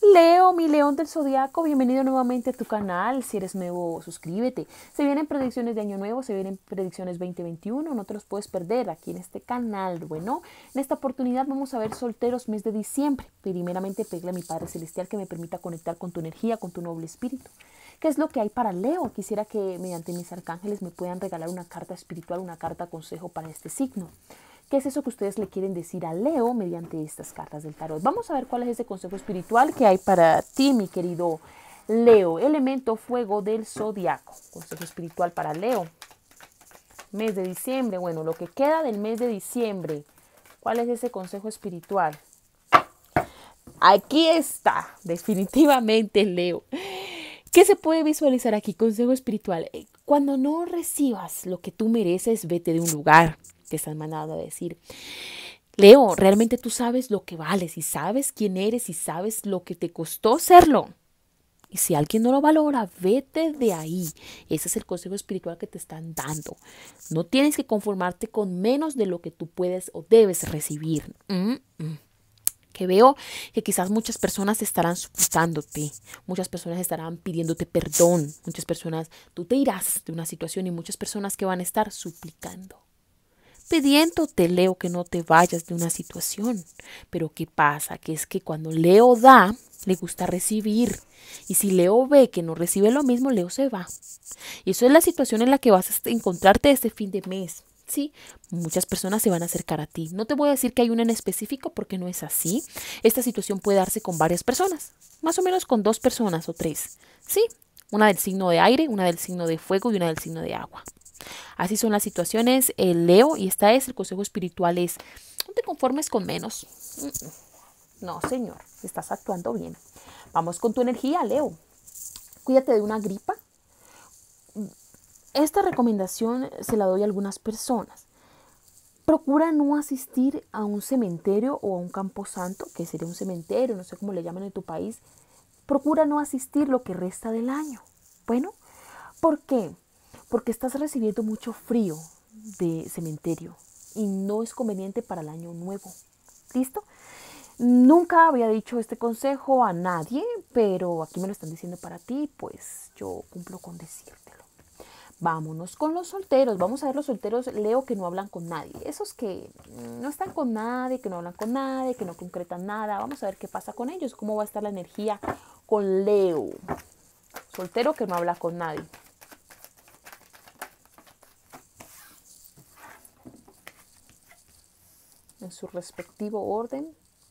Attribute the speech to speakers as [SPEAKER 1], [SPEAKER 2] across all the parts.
[SPEAKER 1] Leo, mi león del zodiaco, bienvenido nuevamente a tu canal. Si eres nuevo, suscríbete. Se vienen predicciones de año nuevo, se vienen predicciones 2021, no te los puedes perder aquí en este canal. Bueno, en esta oportunidad vamos a ver solteros mes de diciembre. Primeramente pedirle a mi Padre Celestial que me permita conectar con tu energía, con tu noble espíritu. ¿Qué es lo que hay para Leo? Quisiera que mediante mis arcángeles me puedan regalar una carta espiritual, una carta consejo para este signo. ¿Qué es eso que ustedes le quieren decir a Leo mediante estas cartas del tarot? Vamos a ver cuál es ese consejo espiritual que hay para ti, mi querido Leo. Elemento fuego del zodiaco. Consejo espiritual para Leo. Mes de diciembre. Bueno, lo que queda del mes de diciembre. ¿Cuál es ese consejo espiritual? Aquí está, definitivamente, Leo. ¿Qué se puede visualizar aquí? Consejo espiritual. Cuando no recibas lo que tú mereces, vete de un lugar. Te están mandando a decir, Leo, realmente tú sabes lo que vales y sabes quién eres y sabes lo que te costó serlo. Y si alguien no lo valora, vete de ahí. Ese es el consejo espiritual que te están dando. No tienes que conformarte con menos de lo que tú puedes o debes recibir. Que veo que quizás muchas personas estarán suplicándote, muchas personas estarán pidiéndote perdón, muchas personas, tú te irás de una situación y muchas personas que van a estar suplicando. Pidiéndote, Leo, que no te vayas de una situación. Pero ¿qué pasa? Que es que cuando Leo da, le gusta recibir. Y si Leo ve que no recibe lo mismo, Leo se va. Y eso es la situación en la que vas a encontrarte este fin de mes. Sí, muchas personas se van a acercar a ti. No te voy a decir que hay una en específico porque no es así. Esta situación puede darse con varias personas, más o menos con 2 personas o 3. Sí, una del signo de aire, una del signo de fuego y una del signo de agua. Así son las situaciones, Leo, y esta es el consejo espiritual es, no te conformes con menos. No, señor, estás actuando bien. Vamos con tu energía, Leo. Cuídate de una gripa. Esta recomendación se la doy a algunas personas. Procura no asistir a un cementerio o a un camposanto, que sería un cementerio, no sé cómo le llaman en tu país. Procura no asistir lo que resta del año. Bueno, ¿por qué? Porque estás recibiendo mucho frío de cementerio y no es conveniente para el año nuevo. ¿Listo? Nunca había dicho este consejo a nadie, pero aquí me lo están diciendo para ti, pues yo cumplo con decírtelo. Vámonos con los solteros. Vamos a ver los solteros, Leo, que no hablan con nadie. Esos que no están con nadie, que no hablan con nadie, que no concretan nada. Vamos a ver qué pasa con ellos, cómo va a estar la energía con Leo. Soltero que no habla con nadie. En su respectivo orden.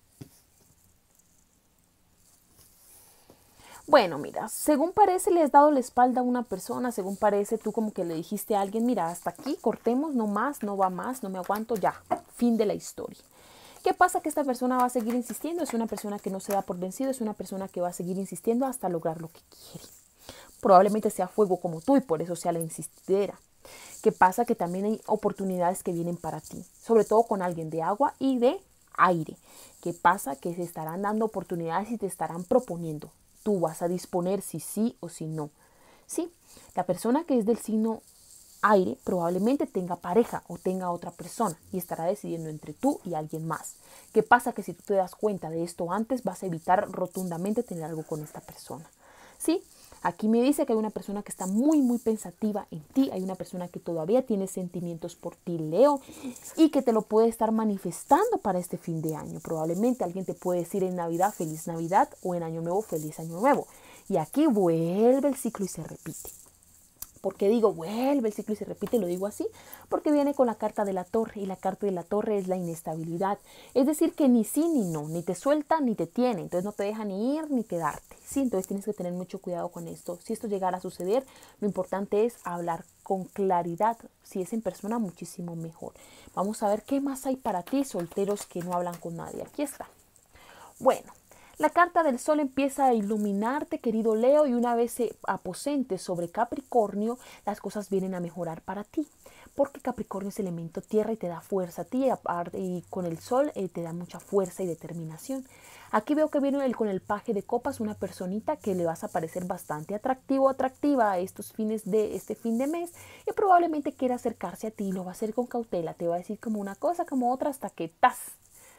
[SPEAKER 1] Bueno, mira, según parece le has dado la espalda a una persona, según parece tú como que le dijiste a alguien, mira, hasta aquí, cortemos, no más, no va más, no me aguanto, ya, fin de la historia. ¿Qué pasa? Que esta persona va a seguir insistiendo, es una persona que no se da por vencido, es una persona que va a seguir insistiendo hasta lograr lo que quiere. Probablemente sea fuego como tú y por eso sea la insistidera. ¿Qué pasa? Que también hay oportunidades que vienen para ti, sobre todo con alguien de agua y de aire. ¿Qué pasa? Que se estarán dando oportunidades y te estarán proponiendo. Tú vas a disponer si sí o si no. Sí, la persona que es del signo aire probablemente tenga pareja o tenga otra persona y estará decidiendo entre tú y alguien más. ¿Qué pasa? Que si tú te das cuenta de esto antes, vas a evitar rotundamente tener algo con esta persona. ¿Sí? Aquí me dice que hay una persona que está muy, muy pensativa en ti. Hay una persona que todavía tiene sentimientos por ti, Leo, y que te lo puede estar manifestando para este fin de año. Probablemente alguien te puede decir en Navidad, feliz Navidad, o en Año Nuevo, feliz Año Nuevo. Y aquí vuelve el ciclo y se repite. ¿Por qué digo vuelve el ciclo y se repite? Lo digo así porque viene con la carta de la torre y la carta de la torre es la inestabilidad. Es decir, que ni sí ni no, ni te suelta ni te tiene, entonces no te deja ni ir ni quedarte. Sí, entonces tienes que tener mucho cuidado con esto. Si esto llegara a suceder, lo importante es hablar con claridad. Si es en persona, muchísimo mejor. Vamos a ver qué más hay para ti, solteros que no hablan con nadie. Aquí está. Bueno, la carta del sol empieza a iluminarte, querido Leo, y una vez se aposente sobre Capricornio, las cosas vienen a mejorar para ti. Porque Capricornio es elemento tierra y te da fuerza a ti, y con el sol te da mucha fuerza y determinación. Aquí veo que viene con el paje de copas, una personita que le vas a parecer bastante atractivo o atractiva a estos fines de este fin de mes y probablemente quiera acercarse a ti, lo va a hacer con cautela, te va a decir como una cosa, como otra, hasta que ¡tas!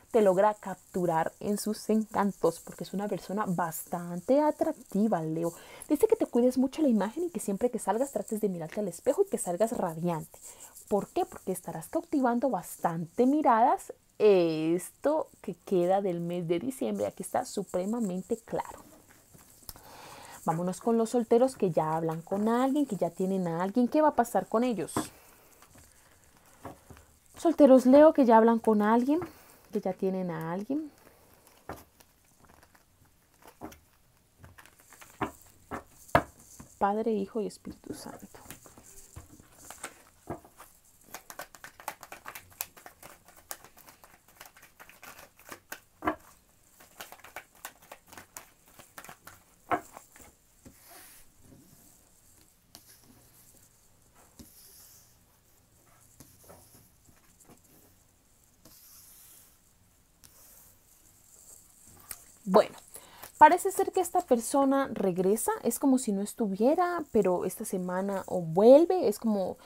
[SPEAKER 1] te logra capturar en sus encantos, porque es una persona bastante atractiva, Leo. Dice que te cuides mucho la imagen y que siempre que salgas trates de mirarte al espejo y que salgas radiante. ¿Por qué? Porque estarás cautivando bastante miradas. Esto que queda del mes de diciembre, aquí está supremamente claro. Vámonos con los solteros que ya hablan con alguien, que ya tienen a alguien. ¿Qué va a pasar con ellos? Solteros Leo que ya hablan con alguien, que ya tienen a alguien. Padre, Hijo y Espíritu Santo. Bueno, parece ser que esta persona regresa, es como si no estuviera, pero esta semana o vuelve, es como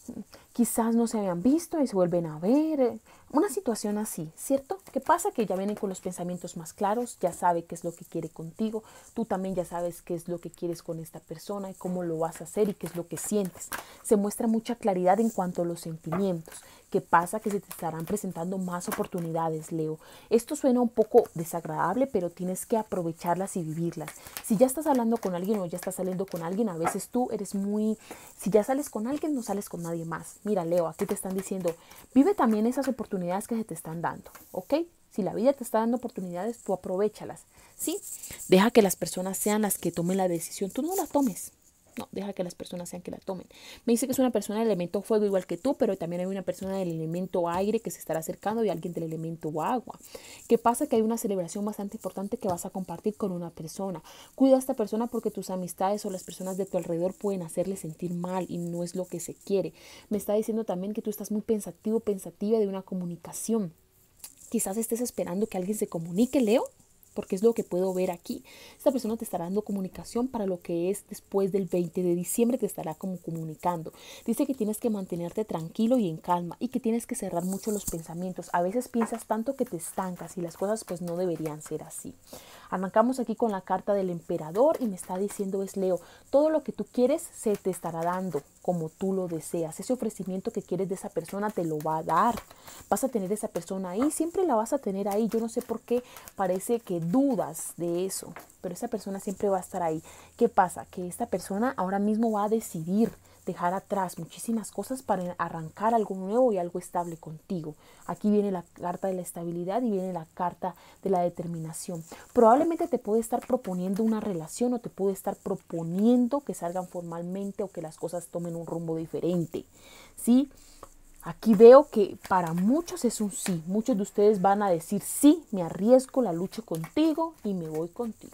[SPEAKER 1] quizás no se habían visto y se vuelven a ver. Una situación así, ¿cierto? ¿Qué pasa? Que ya vienen con los pensamientos más claros, ya sabe qué es lo que quiere contigo, tú también ya sabes qué es lo que quieres con esta persona y cómo lo vas a hacer y qué es lo que sientes. Se muestra mucha claridad en cuanto a los sentimientos. ¿Qué pasa? Que se te estarán presentando más oportunidades, Leo. Esto suena un poco desagradable, pero tienes que aprovecharlas y vivirlas. Si ya estás hablando con alguien o ya estás saliendo con alguien, a veces tú eres muy... Si ya sales con alguien, no sales con nadie más. Mira, Leo, aquí te están diciendo, vive también esas oportunidades que se te están dando, ¿ok? Si la vida te está dando oportunidades, tú aprovéchalas, ¿sí? Deja que las personas sean las que tomen la decisión, tú no la tomes. No, deja que las personas sean que la tomen. Me dice que es una persona del elemento fuego igual que tú, pero también hay una persona del elemento aire que se estará acercando y alguien del elemento agua. ¿Qué pasa? Que hay una celebración bastante importante que vas a compartir con una persona. Cuida a esta persona porque tus amistades o las personas de tu alrededor pueden hacerle sentir mal y no es lo que se quiere. Me está diciendo también que tú estás muy pensativo, pensativa de una comunicación. Quizás estés esperando que alguien se comunique, Leo, porque es lo que puedo ver aquí. Esta persona te estará dando comunicación para lo que es después del 20 de diciembre, te estará como comunicando. Dice que tienes que mantenerte tranquilo y en calma y que tienes que cerrar mucho los pensamientos. A veces piensas tanto que te estancas y las cosas pues no deberían ser así. Arrancamos aquí con la carta del emperador y me está diciendo es Leo, todo lo que tú quieres se te estará dando como tú lo deseas. Ese ofrecimiento que quieres de esa persona te lo va a dar. Vas a tener esa persona ahí, siempre la vas a tener ahí. Yo no sé por qué parece que dudas de eso, pero esa persona siempre va a estar ahí. ¿Qué pasa? Que esta persona ahora mismo va a decidir dejar atrás muchísimas cosas para arrancar algo nuevo y algo estable contigo. Aquí viene la carta de la estabilidad y viene la carta de la determinación. Probablemente te puede estar proponiendo una relación o te puede estar proponiendo que salgan formalmente o que las cosas tomen un rumbo diferente. ¿Sí? Aquí veo que para muchos es un sí. Muchos de ustedes van a decir sí, me arriesgo, la lucho contigo y me voy contigo.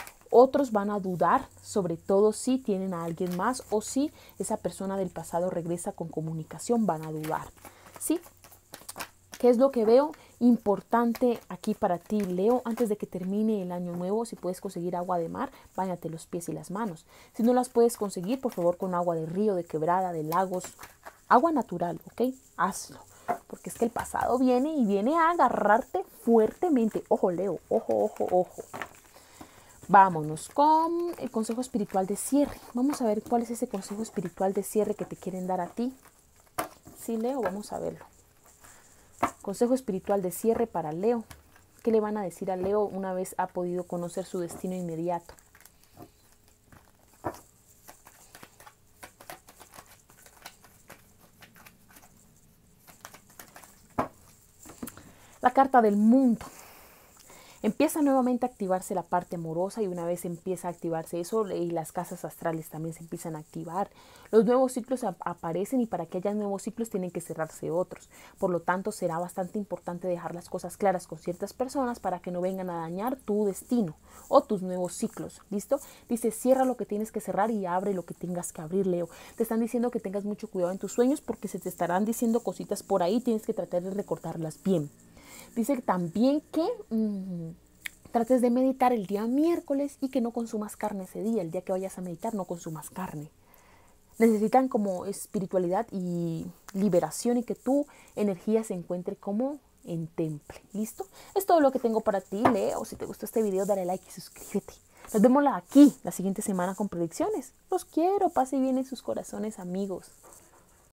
[SPEAKER 1] Otros van a dudar, sobre todo si tienen a alguien más o si esa persona del pasado regresa con comunicación, van a dudar. ¿Sí? ¿Qué es lo que veo? Importante aquí para ti, Leo, antes de que termine el año nuevo, si puedes conseguir agua de mar, báñate los pies y las manos. Si no las puedes conseguir, por favor, con agua de río, de quebrada, de lagos, agua natural, ¿ok? Hazlo, porque es que el pasado viene y viene a agarrarte fuertemente. Ojo, Leo, ojo, ojo, ojo. Vámonos con el consejo espiritual de cierre. Vamos a ver cuál es ese consejo espiritual de cierre que te quieren dar a ti. Sí, Leo, vamos a verlo. Consejo espiritual de cierre para Leo. ¿Qué le van a decir a Leo una vez ha podido conocer su destino inmediato? La carta del mundo. Empieza nuevamente a activarse la parte amorosa y una vez empieza a activarse eso y las casas astrales también se empiezan a activar. Los nuevos ciclos aparecen y para que haya nuevos ciclos tienen que cerrarse otros. Por lo tanto, será bastante importante dejar las cosas claras con ciertas personas para que no vengan a dañar tu destino o tus nuevos ciclos. ¿Listo? Dice, cierra lo que tienes que cerrar y abre lo que tengas que abrir, Leo. Te están diciendo que tengas mucho cuidado en tus sueños porque se te estarán diciendo cositas por ahí, tienes que tratar de recordarlas bien. Dice también que trates de meditar el día miércoles y que no consumas carne ese día. El día que vayas a meditar no consumas carne. Necesitan como espiritualidad y liberación y que tu energía se encuentre como en temple. ¿Listo? Es todo lo que tengo para ti, Leo. Si te gustó este video, dale like y suscríbete. Nos vemos aquí la siguiente semana con predicciones. Los quiero. Pase bien en sus corazones, amigos.